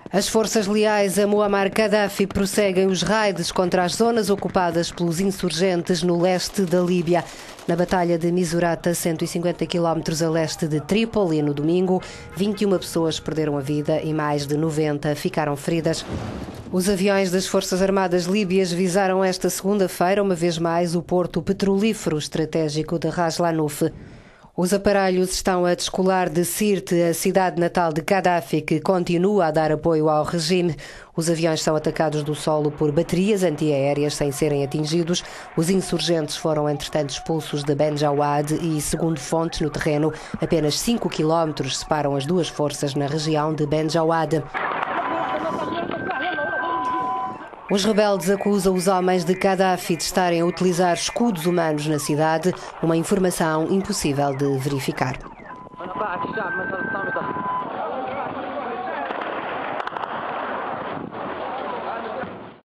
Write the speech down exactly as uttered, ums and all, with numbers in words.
As forças leais a Muammar Gaddafi prosseguem os raids contra as zonas ocupadas pelos insurgentes no leste da Líbia. Na Batalha de Misurata, cento e cinquenta quilómetros a leste de Trípoli, no domingo, vinte e uma pessoas perderam a vida e mais de noventa ficaram feridas. Os aviões das Forças Armadas Líbias visaram esta segunda-feira, uma vez mais, o porto petrolífero estratégico de Ras Lanuf. Os aparelhos estão a descolar de Sirte, a cidade natal de Gaddafi, que continua a dar apoio ao regime. Os aviões são atacados do solo por baterias antiaéreas sem serem atingidos. Os insurgentes foram, entretanto, expulsos de Ben Jawad e, segundo fontes no terreno, apenas cinco quilómetros separam as duas forças na região de Ben Jawad. Os rebeldes acusam os homens de Gaddafi de estarem a utilizar escudos humanos na cidade, uma informação impossível de verificar.